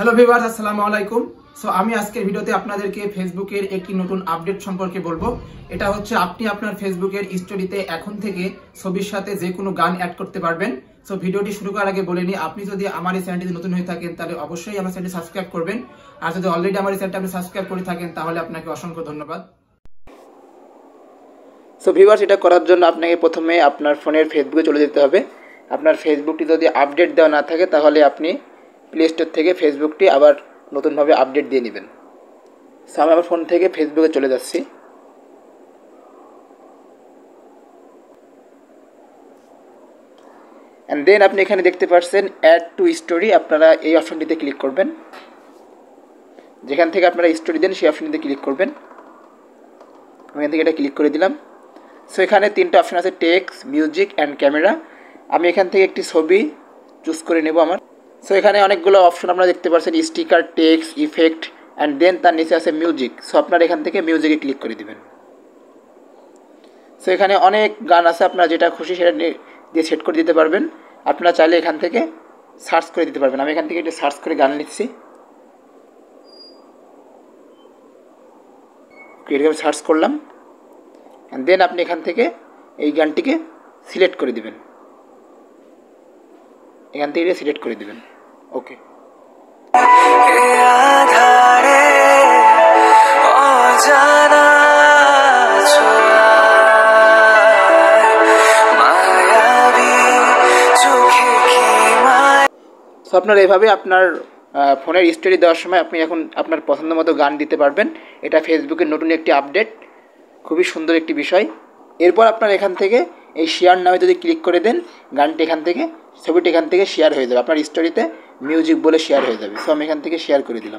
Hello viewers, আসসালামু আলাইকুম। So আমি আজকের ভিডিওতে আপনাদেরকে ফেসবুকের একটি নতুন আপডেট সম্পর্কে বলবো। এটা হচ্ছে আপনি আপনার ফেসবুকের স্টোরিতে এখন থেকে ছবির সাথে যে কোনো গান অ্যাড করতে পারবেন। সো ভিডিওটি শুরু করার আগে বলে নিই, আপনি যদি আমার এই চ্যানেলটিতে নতুন হয়ে থাকেন তাহলে অবশ্যই আমার চ্যানেলটি সাবস্ক্রাইব করবেন। আর যদি অলরেডি আমার এই চ্যানেলটি আপনি সাবস্ক্রাইব করে থাকেন তাহলে আপনাকে অসংখ্য ধন্যবাদ। সো ভিউয়ার্স, এটা করার জন্য আপনাকে প্রথমে আপনার ফোনের ফেসবুকে চলে যেতে হবে। আপনার ফেসবুকটি যদি আপডেট দেওয়া না থাকে তাহলে আপনি প্লে স্টোর থেকে ফেসবুকটি আবার নতুনভাবে আপডেট দিয়ে নেবেন। সো আমি আমার ফোন থেকে ফেসবুকে চলে যাচ্ছি। অ্যান্ড দেন আপনি এখানে দেখতে পাচ্ছেন অ্যাড টু স্টোরি। আপনারা এই অপশনটিতে ক্লিক করবেন। যেখান থেকে আপনারা স্টোরি দেন সেই অপশনটিতে ক্লিক করবেন। আমি এখান থেকে এটা ক্লিক করে দিলাম। সো এখানে তিনটা অপশন আছে, টেক্সট, মিউজিক অ্যান্ড ক্যামেরা। আমি এখান থেকে একটি ছবি চুজ করে নেব আমার। সো এখানে অনেকগুলো অপশন আপনারা দেখতে পাচ্ছেন, sticker, text, effect and then তার নিচে আছে মিউজিক। সো আপনারা এখান থেকে মিউজিকে ক্লিক করে দিবেন। সো এখানে অনেক গান আছে, আপনারা যেটা খুশি সেটা দিয়ে সেট করে দিতে পারবেন। আপনারা চাইলে এখান থেকে সার্চ করে দিতে পারবেন। আমি এখান থেকে একটু সার্চ করে গান লিখছি, এরকম সার্চ করলাম। অ্যান্ড দেন আপনি এখান থেকে এই গানটিকে সিলেক্ট করে দিবেন। এখান থেকে সিলেক্ট করে দিবেন। ওকে, সো আপনার এভাবে আপনার ফোনের স্টোরি দেওয়ার সময় আপনি এখন আপনার পছন্দ মতো গান দিতে পারবেন। এটা ফেসবুকের নতুন একটি আপডেট, খুবই সুন্দর একটি বিষয়। এরপর আপনার এখান থেকে এই শেয়ার নামে যদি ক্লিক করে দেন, গানটি এখান থেকে, ছবিটি এখান থেকে শেয়ার হয়ে যাবে। আপনার স্টোরিতে মিউজিক বলে শেয়ার হয়ে যাবে। সো আমি এখান থেকে শেয়ার করে দিলাম।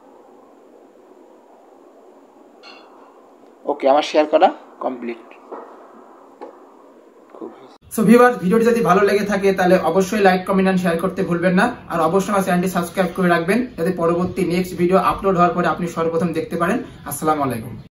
ওকে, আমার শেয়ার করা কমপ্লিট। সো ভিউয়ার্স, ভিডিওটি যদি ভালো লেগে থাকে তাহলে অবশ্যই লাইক, কমেন্ট এন্ড শেয়ার করতে ভুলবেন না। আর অবশ্যই আমার চ্যানেলটি সাবস্ক্রাইব করে রাখবেন যাতে পরবর্তী নেক্সট ভিডিও আপলোড হওয়ার পরে আপনি সর্বপ্রথম দেখতে পারেন। আসসালামু আলাইকুম।